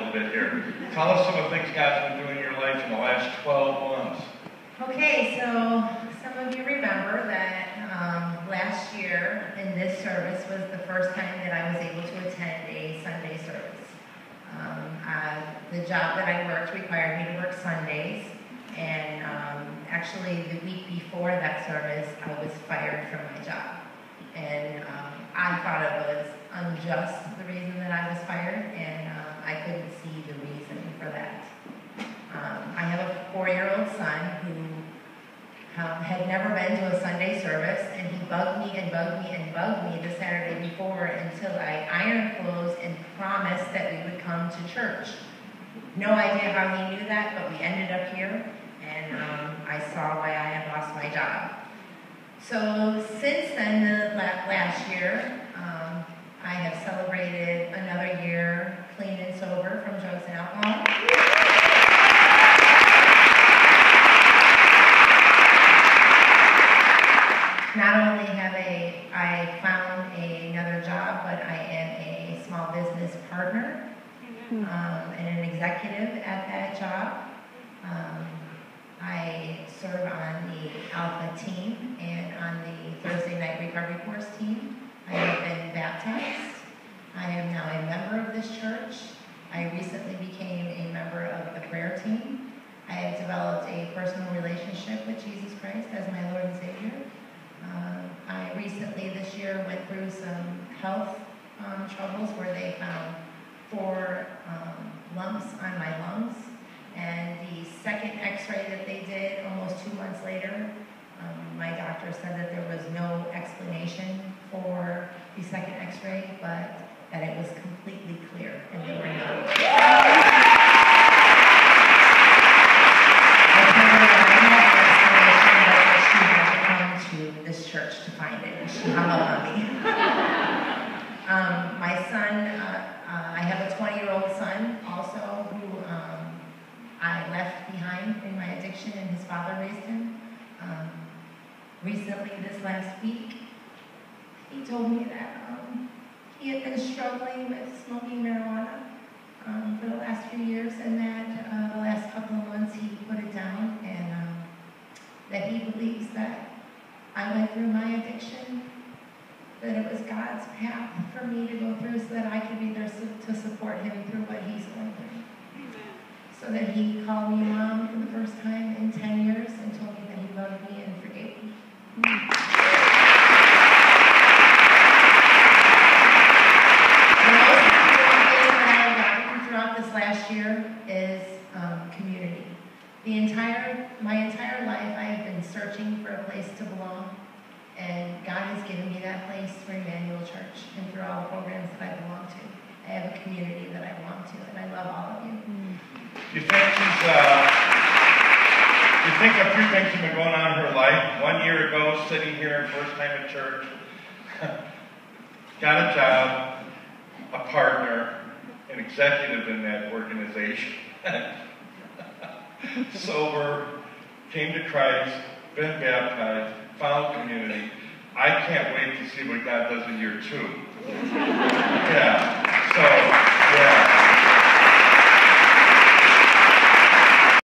little bit here. Tell us some of the things God's been doing in your life in the last 12 months. Okay, so some of you remember that last year in this service was the first time that I was able to attend a Sunday service. The job that I worked required me to work Sundays, and actually the week before that service, I was fired from my job. And I thought it was unjust, the reason that I was fired, and I couldn't see the reason for that. I have a 4-year-old son who had never been to a Sunday service, and he bugged me and bugged me and bugged me the Saturday before until I ironed clothes and promised that we would come to church. No idea how he knew that, but we ended up here, and I saw why I had lost my job. So since then, last year, I have celebrated another year clean and sober from drugs and alcohol. Not only have I found another job, but I am a small business partner and an executive at that job. I serve on the Alpha team and on the Thursday night recovery course team. I have been baptized. I am now a member of this church. I recently became a member of the prayer team. I have developed a personal relationship with Jesus Christ as my Lord and Savior. I recently this year went through some health troubles where they found 4 lumps on my lungs. And the second x-ray that they did almost 2 months later, my doctor said that there was no explanation for the second x-ray, but that it was completely clear and there were no. This church to find it. She hung up on me. My son, I have a 20-year-old son also who I left behind in my addiction, and his father raised him. Recently, this last week, he told me that he had been struggling with smoking marijuana for the last few years, and that the last couple of months he put it down, and that he believes that I went through my addiction, that it was God's path for me to go through so that I could be there to support him through what he's going through. Amen. So that he called me mom for the first time in 10 years and told me that he loved me and forgave me. The most important thing that I learned throughout this last year is community. My entire life, I have been searching for a place to belong, and God has given me that place through Immanuel Church and through all the programs that I belong to. I have a community that I belong to, and I love all of you. You think a few things have been going on in her life? 1 year ago, sitting here, first time at church, got a job, a partner, an executive in that organization. Sober, came to Christ, been baptized, found community. I can't wait to see what God does in year 2. Yeah. So